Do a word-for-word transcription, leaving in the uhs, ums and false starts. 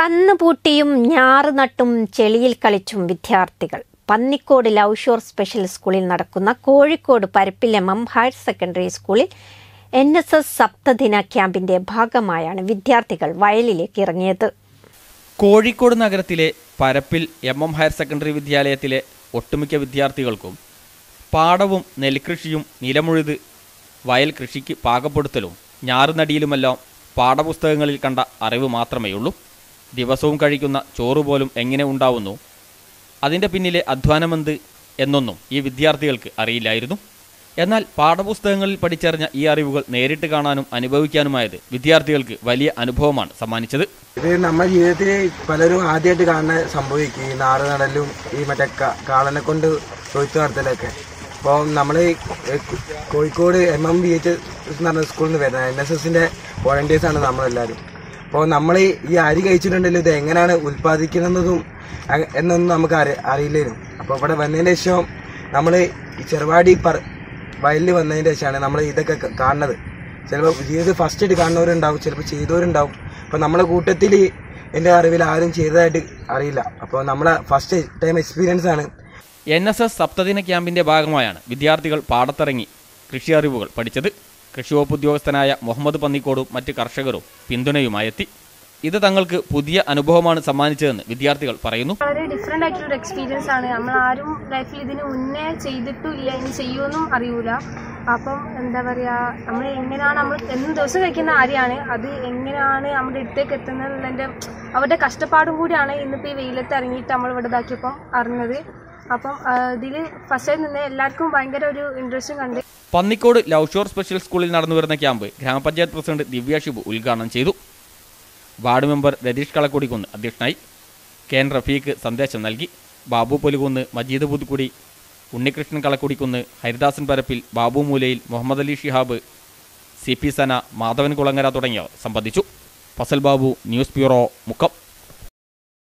കന്നുപൂട്ടിയും ഞാറ് നട്ടും ചെളിയിൽ കളിച്ചും വിദ്യാർത്ഥികൾ. പന്നിക്കോട് ലവ് ഷോർ സ്പെഷ്യൽ സ്കൂളിൽ നടക്കുന്ന Kozhikode Parappil M M higher secondary സ്കൂളിൽ എൻ എസ് എസ് സപ്തദിന ക്യാമ്പിന്റെ ഭാഗമായാണ് വിദ്യാർത്ഥികൾ വയലിലേക്ക് ഇറങ്ങിയത്. കോഴിക്കോട് നഗരത്തിലെ Parappil M M higher secondary വിദ്യാലയത്തിലെ ഒട്ടുമിക്ക വിദ്യാർത്ഥികൾക്കും പാടവും നെൽകൃഷിയും നിലമുഴുത് വയൽ കൃഷിക്ക് പാകപ്പെടുത്തലും ഞാറുനടിയിലുമെല്ലാം പാഠപുസ്തകങ്ങളിൽ കണ്ട അറിവ് മാത്രമേയുള്ളൂ. ദിവസവും കഴിക്കുന്ന ചോറ് പോലും എങ്ങനെ ഉണ്ടാവുന്നു, അതിൻ്റെ പിന്നിലെ അധ്വാനമെന്ത് എന്നൊന്നും ഈ വിദ്യാർത്ഥികൾക്ക് അറിയില്ലായിരുന്നു. എന്നാൽ പാഠപുസ്തകങ്ങളിൽ പഠിച്ചറിഞ്ഞ ഈ അറിവുകൾ നേരിട്ട് കാണാനും അനുഭവിക്കാനുമായത് വിദ്യാർത്ഥികൾക്ക് വലിയ അനുഭവമാണ് സമ്മാനിച്ചത്. ഇത് നമ്മുടെ ജീവിതത്തിൽ പലരും ആദ്യമായിട്ട് കാണാൻ സംഭവിക്കും. ഈ നാറ് നടലും ഈ മറ്റേ കാളനെ കൊണ്ട് തൊഴുത്ത് നടത്തലൊക്കെ. അപ്പോൾ നമ്മൾ Kozhikode M M B H എന്ന് പറഞ്ഞ സ്കൂളിൽ നിന്ന് വരുന്നത് എൻ എസ് എസിൻ്റെ വോളണ്ടിയേഴ്സാണ് നമ്മളെല്ലാവരും. അപ്പോൾ നമ്മൾ ഈ അരി കഴിച്ചിട്ടുണ്ടല്ലോ, ഇത് എങ്ങനെയാണ് ഉൽപ്പാദിക്കുന്നതും എന്നൊന്നും നമുക്ക് അറി അറിയില്ലായിരുന്നു. അപ്പോൾ ഇവിടെ വന്നതിന് ശേഷം നമ്മൾ ഈ ചെറുവാടി പറ വയലിൽ വന്നതിന് ശേഷമാണ് നമ്മൾ ഇതൊക്കെ കാണുന്നത്. ചിലപ്പോൾ ജീവിതത്തിൽ ഫസ്റ്റ് ആയിട്ട് കാണുന്നവരുണ്ടാവും, ചിലപ്പോൾ ചെയ്തവരുണ്ടാവും. അപ്പോൾ നമ്മളെ കൂട്ടത്തിൽ എൻ്റെ അറിവിൽ ആരും ചെയ്തതായിട്ട് അറിയില്ല. അപ്പോൾ നമ്മളെ ഫസ്റ്റ് ടൈം എക്സ്പീരിയൻസ് ആണ്. എൻ എസ് എസ് സപ്തദിന ക്യാമ്പിന്റെ ഭാഗമായാണ് വിദ്യാർത്ഥികൾ പാടത്തിറങ്ങി കൃഷി അറിവുകൾ പഠിച്ചത്. കൃഷിവകുപ്പ് ഉദ്യോഗസ്ഥനായ മുഹമ്മദ് പന്നിക്കോടും മറ്റ് കർഷകരും പിന്തുണയുമായെത്തി. ഇത് തങ്ങൾക്ക് പുതിയ അനുഭവമാണ് സമ്മാനിച്ചതെന്ന് വിദ്യാർത്ഥികൾ പറയുന്നു. വളരെ ഡിഫറെന്റ് ആയിട്ടുള്ള എക്സ്പീരിയൻസ് ആണ്. നമ്മൾ ആരും ലൈഫിൽ ഇതിന് മുന്നേ ചെയ്തിട്ടില്ല, ഇനി ചെയ്യുമെന്നും അറിയൂല. അപ്പം എന്താ പറയാ, നമ്മൾ എങ്ങനെയാണ് നമ്മൾ എന്നും ദിവസം കഴിക്കുന്ന അരിയാണ്, അത് എങ്ങനെയാണ് നമ്മുടെ അടുത്തേക്ക് എത്തുന്നതിൻ്റെ അവരുടെ കഷ്ടപ്പാടും കൂടിയാണ് ഇന്നിപ്പോൾ ഈ വെയിലത്ത് ഇറങ്ങിയിട്ട് നമ്മൾ ഇവിടെ ഇതാക്കിയപ്പം അറിഞ്ഞത്. അപ്പം ഇതിൽ ഫസ്റ്റിൽ നിന്ന് എല്ലാവർക്കും ഭയങ്കര ഒരു ഇൻട്രസ്റ്റും കണ്ട്. പന്നിക്കോട് ലവ് ഷോർ സ്പെഷ്യൽ സ്കൂളിൽ നടന്നു വരുന്ന ക്യാമ്പ് ഗ്രാമപഞ്ചായത്ത് പ്രസിഡന്റ് ദിവ്യ ഷിബു ഉദ്ഘാടനം ചെയ്തു. വാർഡ് മെമ്പർ രതീഷ് കളക്കുടിക്കുന്ന് അധ്യക്ഷനായി. കെ എൻ റഫീഖ് സന്ദേശം നൽകി. ബാബു പൊലുകുന്ന്, മജീദ് പുതുക്കുടി, ഉണ്ണികൃഷ്ണൻ കളക്കുടിക്കുന്ന്, ഹരിദാസൻ പരപ്പിൽ, ബാബു മൂലയിൽ, മുഹമ്മദ് അലി ഷിഹാബ്, സി പി സന, മാധവൻ കുളങ്ങര തുടങ്ങിയവർ സംബന്ധിച്ചു. Fazal Babu, news bureau, Mukkam.